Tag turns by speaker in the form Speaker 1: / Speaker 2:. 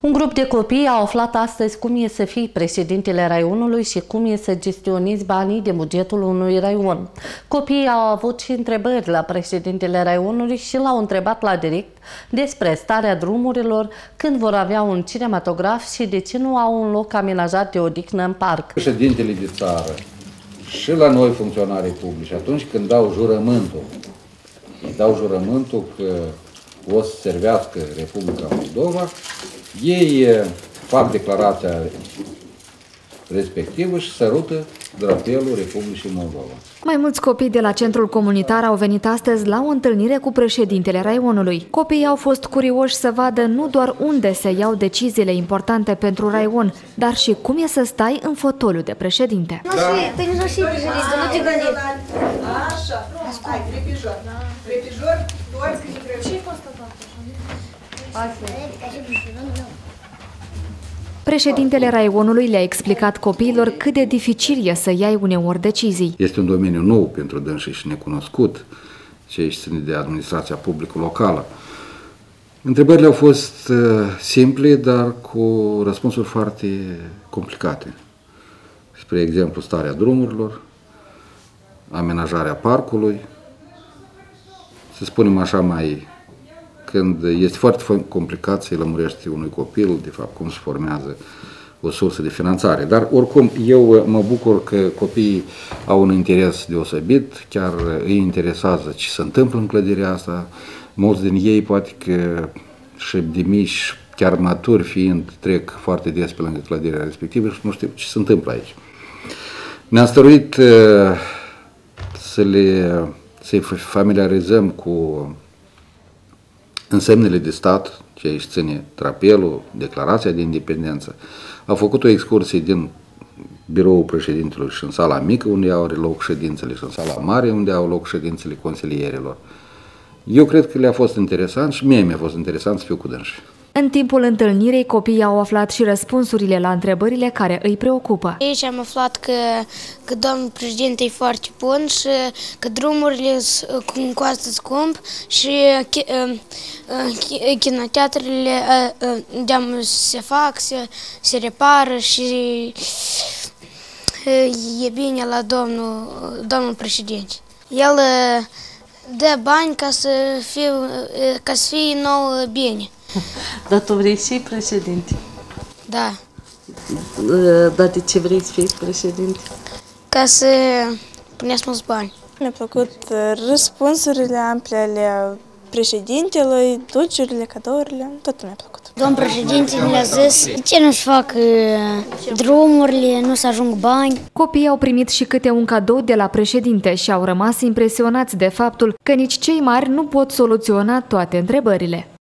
Speaker 1: Un grup de copii a aflat astăzi cum e să fii președintele raionului și cum e să gestionezi banii de bugetul unui raion. Copiii au avut și întrebări la președintele raionului și l-au întrebat la direct despre starea drumurilor, când vor avea un cinematograf și de ce nu au un loc amenajat de odihnă în parc.
Speaker 2: Președintele de țară și la noi funcționarii publici, atunci când dau jurământul, că o să servească Republica Moldova, ei fac declarația respectivă și sărută drapelul Republicii Moldova.
Speaker 3: Mai mulți copii de la centrul comunitar au venit astăzi la o întâlnire cu președintele raionului. Copiii au fost curioși să vadă nu doar unde se iau deciziile importante pentru raion, dar și cum e să stai în fotoliu de președinte. Președintele raionului le-a explicat copiilor cât de dificil e să iai uneori decizii.
Speaker 2: Este un domeniu nou pentru dânsii și necunoscut, ce ține de administrația publică locală. Întrebările au fost simple, dar cu răspunsuri foarte complicate. Spre exemplu, starea drumurilor, amenajarea parcului, să spunem așa când este foarte complicat să-i lămurești unui copil, de fapt, cum se formează o sursă de finanțare. Dar, oricum, eu mă bucur că copiii au un interes deosebit, chiar îi interesează ce se întâmplă în clădirea asta. Mulți din ei, poate că și de mici, chiar maturi fiind, trec foarte des pe lângă clădirea respectivă și nu știu ce se întâmplă aici. Ne-am stăruit să-i familiarizăm cu însemnele de stat, ce aici ține drapelul, declarația de independență. Au făcut o excursie din biroul președintelui și în sala mică, unde au loc ședințele, și în sala mare, unde au loc ședințele consilierilor. Eu cred că le-a fost interesant și mie mi-a fost interesant să fiu cu dânsii.
Speaker 3: În timpul întâlnirii, copiii au aflat și răspunsurile la întrebările care îi preocupă.
Speaker 4: Aici am aflat că domnul președinte e foarte bun și că drumurile costă scump și kinoteatrele se fac, se repară și e bine la domnul președinte. El dă bani ca să fie nou bine.
Speaker 1: Dar tu vrei și președinte?
Speaker 4: Da.
Speaker 1: Dar de ce vrei să fii președinte?
Speaker 4: Ca să puneți mulți bani.
Speaker 5: Mi-a plăcut răspunsurile ample ale președintelui, ducerile, cadourile, tot mi-a plăcut.
Speaker 4: Domnul președinte mi-a zis de ce nu-și fac drumurile, nu să ajung bani.
Speaker 3: Copiii au primit și câte un cadou de la președinte și au rămas impresionați de faptul că nici cei mari nu pot soluționa toate întrebările.